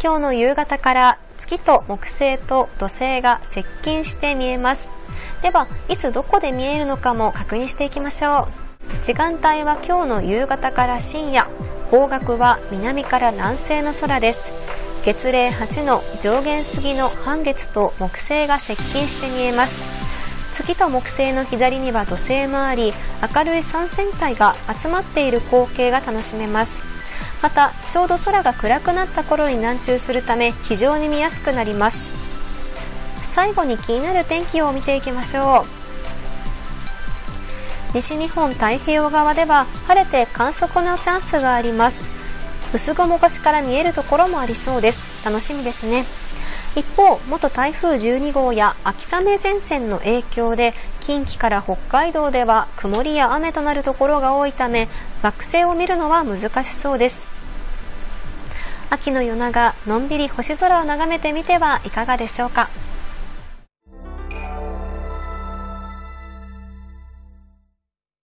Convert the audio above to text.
今日の夕方から月と木星と土星が接近して見えます。では、いつどこで見えるのかも確認していきましょう。時間帯は今日の夕方から深夜、方角は南から南西の空です。月齢8の上限過ぎの半月と木星が接近して見えます。月と木星の左には土星もあり、明るい三線体が集まっている光景が楽しめます。また、ちょうど空が暗くなった頃に南中するため非常に見やすくなります。最後に気になる天気を見ていきましょう。西日本太平洋側では晴れて観測のチャンスがあります。薄雲越しから見えるところもありそうです。楽しみですね。一方、元台風12号や秋雨前線の影響で近畿から北海道では曇りや雨となるところが多いため、惑星を見るのは難しそうです。秋の夜長、のんびり星空を眺めてみてはいかがでしょうか。